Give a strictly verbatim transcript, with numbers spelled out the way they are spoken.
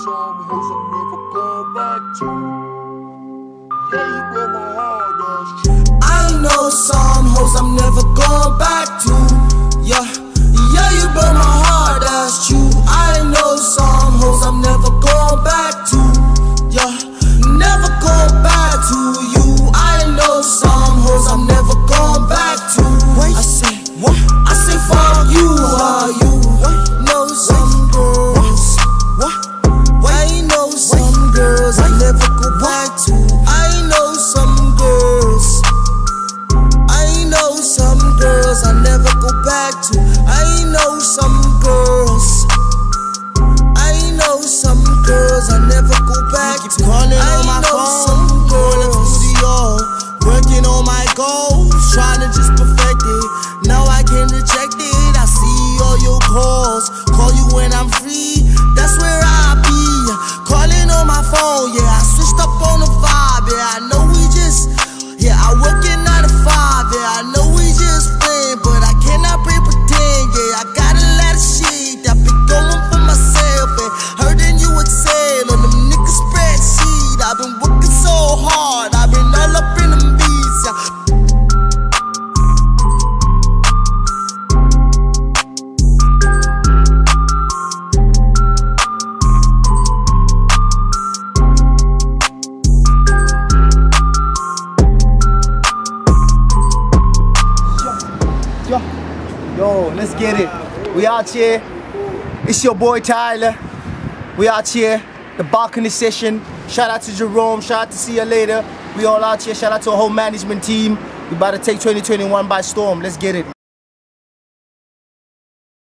some hoes I'm never going back to. Yeah, you broke my heart, that's true. I know some hoes I'm never going back to. Yeah, yeah, you broke my heart, that's true. I know some hoes I'm never going back to. Yeah, never going back to you. I know some hoes I'm never going back to. Wait, I say, what? I say fuck you, are you? Know some girls. What? I know some girls I never go back to. I know some girls. I know some girls I never go back to. I know some girls. I know some girls I never go back to. Calling on my phone, going to the studio, working on my goals, trying to just perfect it. Now I can't reject it. I see all your calls, call you when I'm free. That's where I be. Calling on my phone, yeah. I switched up on the vibe, yeah. I know we just, yeah. I work at nine to five, yeah. I know we just playing, but I cannot play pretend, yeah. I got a lot of shit I've been going for myself, and hurting you excel on them niggas spreadsheet. I've been working so hard, I've been all up in them beats, yeah. Yo, yo, let's get it. We out here. It's your boy Tyler. We out here. The balcony session. Shout out to Jerome. Shout out to See You Later. We all out here. Shout out to our whole management team. We about to take twenty twenty-one by storm. Let's get it.